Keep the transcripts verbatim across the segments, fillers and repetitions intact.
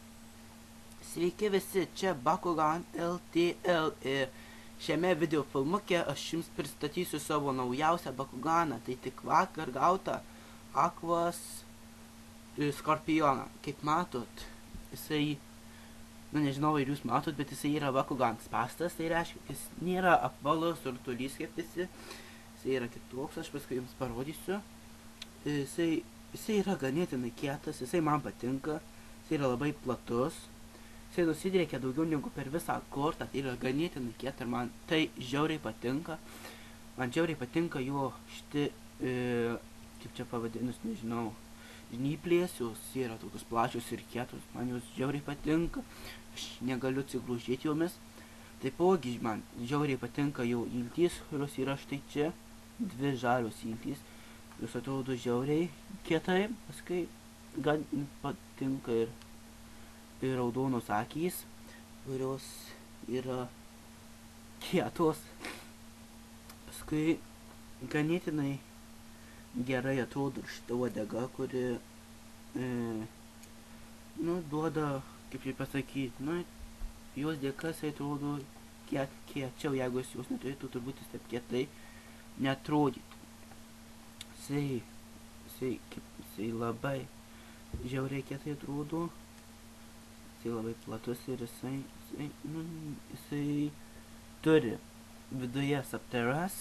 Sveiki visi, čia Bakugan L T L ir šiame video filmuke aš jums pristatysiu savo naujausią Bakuganą. Tai tik vakar gautą Aquos Skorpioną. Kaip matot, jisai, nu nežinau ar jūs matot, bet jisai yra Bakugan spastas, tai reiškia, jis nėra apvalus ir tolys kaip visi. Jisai yra kitoks, aš paskui jums parodysiu. Jisai, jisai yra ganėtinai kietas, jisai man patinka, jisai yra labai platus. Jisai nusidriekia daugiau negu per visą kortą, tai yra ganėtinai kieta ir man tai žiauriai patinka. Man žiauriai patinka jo šiti, e, kaip čia pavadinus, nežinau, žnyplės, jos yra tokios plačios ir kietos, man jos žiauriai patinka, aš negaliu atsiglužėti jomis. Taipogi man žiauriai patinka jo iltys, kurios yra štai čia, dvi žalios iltys, jos atrodo žiauriai kietai, paskui gan patinka ir ir raudonos akys, kurios yra kietos. Paskui ganėtinai gerai atrodo šita uodega, kuri e, nu, duoda, kaip čia pasakyti, nu, jos dėka jisai atrodo kiek kiečiau, jeigu jis jos neturėtų, turbūt jis taip kietai neatrodytų. Jisai, jisai, kaip, jisai labai žiauriai kietai atrodo. Jisai labai platus ir jisai, jisai, nu, jisai turi viduje sapteras,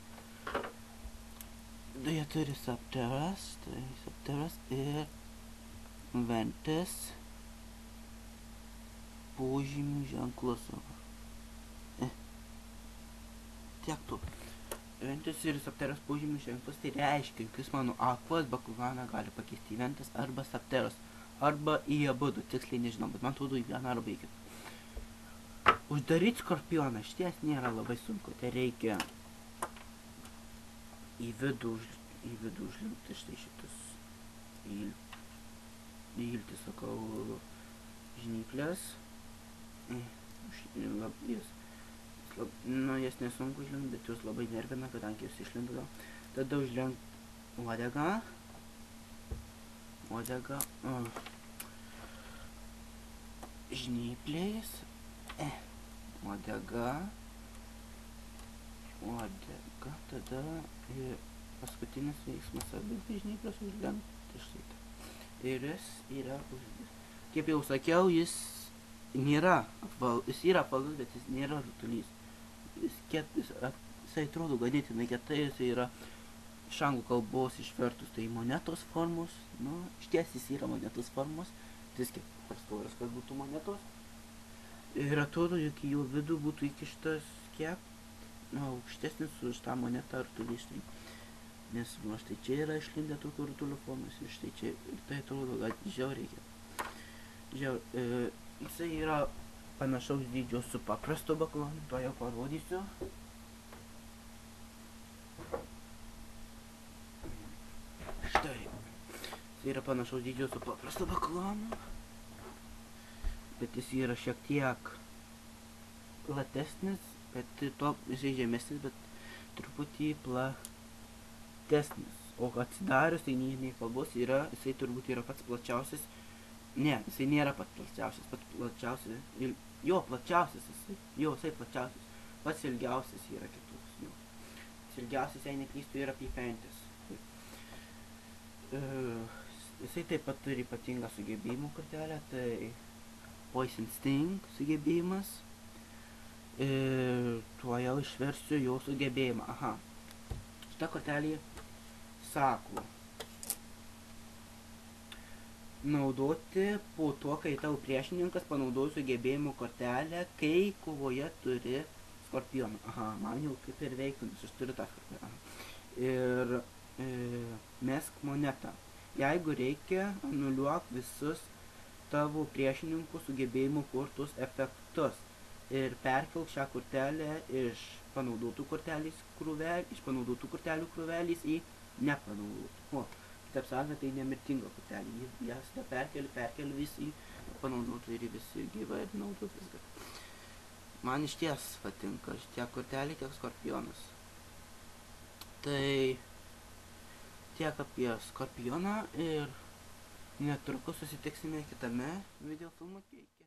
viduje turi sapteras, tai sapteras ir Ventis požymių ženklus. Eh. Tiek to. Ventis ir sapteras požymių ženklus, tai reiškia, kad mano Aquos Bakuganą gali pakeisti į Ventis arba sapteras. Arba į abudu, tiksliai nežinau, bet man atrodo į vieną arba į kitą. Uždaryti Skorpioną šties nėra labai sunku, tai reikia į vidų, į vidų užlinkti štai šitus į iltį, sakau, žnyplės. Jas, nu, jas nesunku užlinkti, bet jūs labai nervina, kadangi jūs išlinda. Tada užlenkt uodegą. Uodega, uh, žnyplės, eh, uodega, uodega, tada ir paskutinis veiksmas abi žnyplės užlenkt, tai štai tai. Ir jis yra užlenkt. Kaip jau sakiau, jis nėra apval, jis yra apvalus, bet jis nėra rutulys. Jis kiet, jis, jisai atrodo ganėtinai kietai, jis yra iš anglų kalbos išvertus tai monetos formos, nu, išties jis yra monetos formos, jis kiek per storas, kad būtų monetos. Ir atrodo, jog į jo vidų būtų įkištas kiek, nu, aukštesnis už tą monetą rutulį štai. Nes, nu, štai čia yra išlindę tokių rutulių formos ir štai čia, ir tai atrodo, kad žiauriai kiek. Žiaur, e, jisai yra panašaus dydžio su paprasto Bakuganu, to jau parodysiu. Štai, jis yra panašaus dydžio su paprasto Bakuganu, bet jis yra šiek tiek platesnis, bet to jisai žemesnis, bet truputį platesnis. O atsidarius, tai nei kalbos yra, jisai turbūt yra pats plačiausias. Ne, jisai nėra pats plačiausias, pats plačiausias, il, jo plačiausias jisai, jo jisai plačiausias, pats ilgiausias yra kitoks, jo. Pats ilgiausias, jei neklystu, yra Ventis. Uh, jisai taip pat turi ypatingą sugebėjimų kortelę, tai Poison Sting sugebėjimas. Ir tuo jau išversiu jo sugebėjimą. Aha. Šitą kortelį sako naudoti po to, kai tavo priešininkas panaudoja sugebėjimų kortelę, kai kovoje turi Skorpioną. Aha, man jau kaip ir veiktų, nes aš turiu tą Skorpioną. Ir e, mesk monetą. Jeigu reikia, anuliuok visus tavo priešininkų sugebėjimų kortos efektus ir perkelk šią kortelę iš panaudotų kortelės krūvelės, iš panaudotų kortelių krūvelės į nepanaudotų. O, kitaip sakant, tai nemirtinga kortelė. Jas tą perkeli, perkeli vis į panaudotų ir visi gyvai ir naudotų viską. Man iš ties patinka tiek kortelė, tiek Skorpionas. Tai tiek apie Skorpioną ir Netrukus susitiksime kitame video filmų keike.